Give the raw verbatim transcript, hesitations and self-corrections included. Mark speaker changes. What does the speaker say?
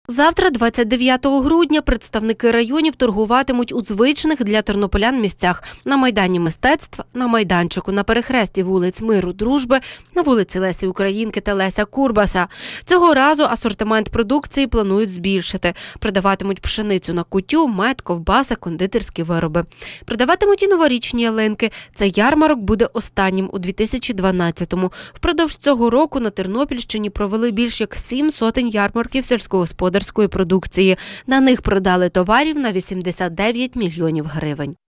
Speaker 1: Завтра, двадцять дев'ятого грудня, представники районів торгуватимуть у звичних для тернополян місцях – на Майдані мистецтв, на майданчику на перехресті вулиць Миру, Дружби, на вулиці Лесі Українки та Леся Курбаса. Цього разу асортимент продукції планують збільшити. Продаватимуть пшеницю на кутю, мед, ковбаси, кондитерські вироби. Продаватимуть і новорічні ялинки. Цей ярмарок буде останнім у дві тисячі дванадцятому. Впродовж цього року на Тернопільщині провели більш як сім сотень ярмарків сільськогосподарської продукції. На них продали товарів на вісімдесят дев'ять мільйонів гривень.